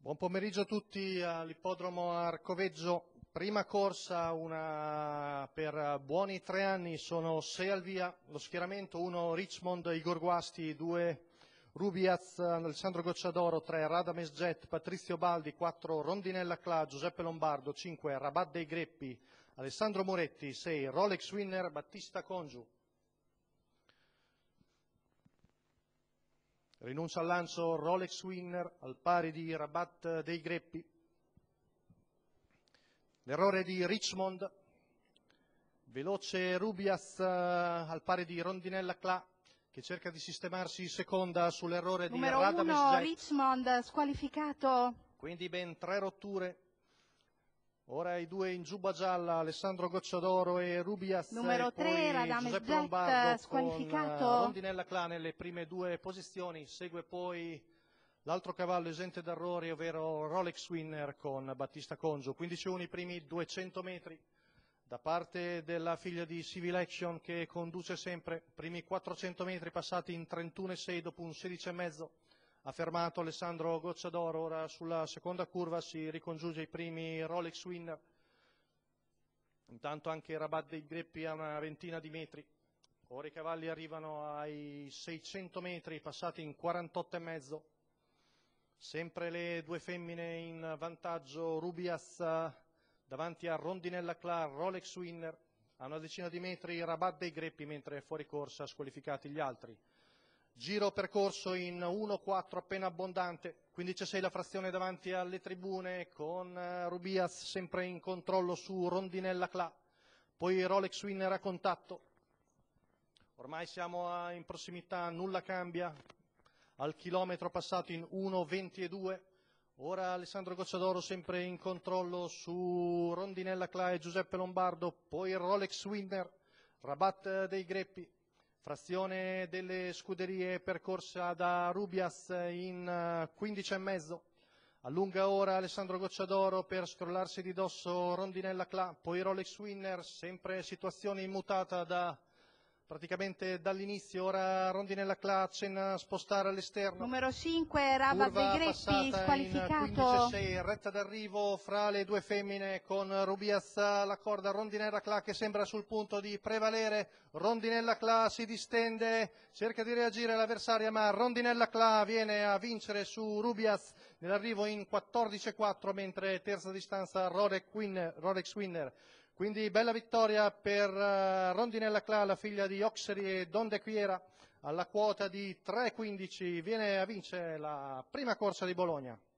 Buon pomeriggio a tutti all'ippodromo Arcoveggio. Prima corsa, una per buoni 3 anni, sono 6 al via. Lo schieramento: 1 Richmond Igor Guasti, 2 Rubiaz Alessandro Gocciadoro, 3 Radames Jet Patrizio Baldi, 4 Rondinella Cla Giuseppe Lombardo, 5 Rabat dei Greppi Alessandro Moretti, 6 Rolex Winner Battista Congiu. Rinuncia al lancio Rolex Winner al pari di Rabat dei Greppi. L'errore di Richmond. Veloce Rubias al pari di Rondinella Cla, che cerca di sistemarsi seconda sull'errore di Radames Numero 1 Jet. Richmond squalificato. Quindi ben 3 rotture. Ora i due in giubba gialla, Alessandro Gocciadoro e Rubias. Numero e 3 poi Radames Giuseppe Jet Lombardo squalificato. con Rondinella Cla nelle prime 2 posizioni. Segue poi l'altro cavallo esente d'errori, ovvero Rolex Winner con Battista Congiu. 15-1 i primi 200 metri da parte della figlia di Civil Action, che conduce sempre. Primi 400 metri passati in 31,6 dopo un 16,5. Ha fermato Alessandro Gocciadoro. Ora sulla seconda curva si ricongiunge i primi Rolex Winner. Intanto anche Rabat dei Greppi a una ventina di metri. Ora i cavalli arrivano ai 600 metri passati in 48,5. Sempre le due femmine in vantaggio. Rubias davanti a Rondinella Cla, Rolex Winner. A una decina di metri Rabat dei Greppi, mentre fuori corsa squalificati gli altri. Giro percorso in 1-4 appena abbondante, 15-6 la frazione davanti alle tribune, con Rubias sempre in controllo su Rondinella Cla, poi Rolex Winner a contatto. Ormai siamo in prossimità, nulla cambia, al chilometro passato in 1:22. Ora Alessandro Gocciadoro sempre in controllo su Rondinella Cla e Giuseppe Lombardo, poi Rolex Winner, Rabat dei Greppi. Frazione delle scuderie percorsa da Rubias in 15,5. Allunga ora Alessandro Gocciadoro per scrollarsi di dosso Rondinella Cla, poi Rolex Winner, sempre situazione immutata praticamente dall'inizio. Ora Rondinella Cla accenna a spostare all'esterno. Numero 5 Rabat dei Curva Greppi passata squalificato. in 15,6, retta d'arrivo fra le due femmine, con Rubias alla corda, Rondinella Cla che sembra sul punto di prevalere. Rondinella Cla si distende, cerca di reagire l'avversaria, ma Rondinella Cla viene a vincere su Rubias nell'arrivo in 14,4, mentre terza distanza Rolex Winner. Quindi bella vittoria per Rondinella Cla, la figlia di Oxery e Don De Quiera. Alla quota di 3,15 viene a vincere la prima corsa di Bologna.